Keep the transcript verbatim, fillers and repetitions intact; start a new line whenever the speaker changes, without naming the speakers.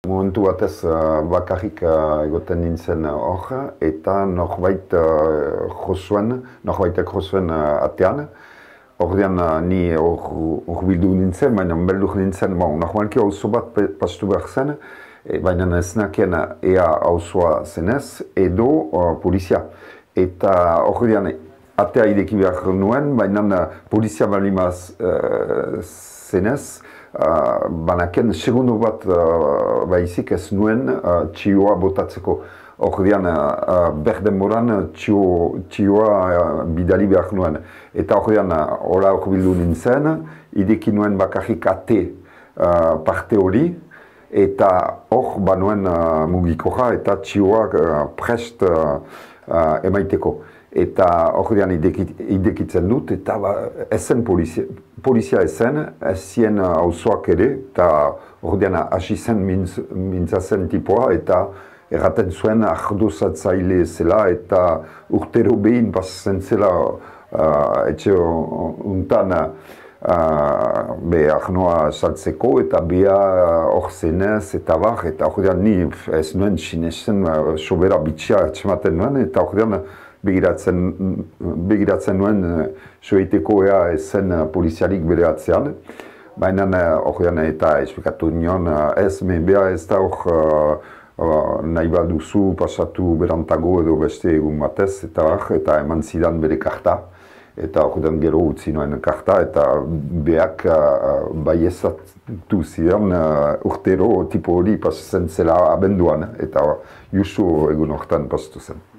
Momentu batez uh, bakarrik uh, egoten nintzen hor, eta norbait uh, josuen, norbaitek josuen uh, atean. Ordean uh, ni hor bildu nintzen, baina beldur nintzen, bon, normalki auzo bat pastu behar zen, e, baina ez nakien ea auzoa zenez, edo uh, polizia. Eta ordean atea ideki behar nuen, baina uh, polizia balimaz uh, zenez, Uh, banaken segundo bat uh, baizik ez nuen uh, txioa botatzeko. Ordean uh, berden moran txioa uh, bidali behar nuen. Eta ordean hola hor bildu nintzen, ideki nuen bakarrik ate uh, parte hori, eta hor banuen uh, mugikoja eta txioa uh, prest uh, uh, emaiteko. Eta ordean idekitzen dut, eta ba, ezen polizia, polizia ezen, ez zien auzoak ere, eta ordean hasi zen mintz, mintzazen tipoa, eta erraten zuen ardozatzaile zela, eta urtero behin pasatzen zela uh, etxe untan uh, be arnoa saltzeko, eta beha hor zenez, eta bar, eta ordean ni ez nuen sinesten uh, sobera bitxia etxematen nuen, eta ordean begiratzen, begiratzen nuen soiteko ea ezen polizialik bere atzean. Baina horrean eta esplikatu nion, ez, me beha ez da hor uh, nahi baduzu pasatu berantago edo beste egun batez, eta, eta eman zidan bere karta. Eta horrean gero utzi nuen karta, eta beak uh, baiezatu zidan uh, urtero tipo hori pasatzen zela abenduan, eta justu egun horretan pasatu zen.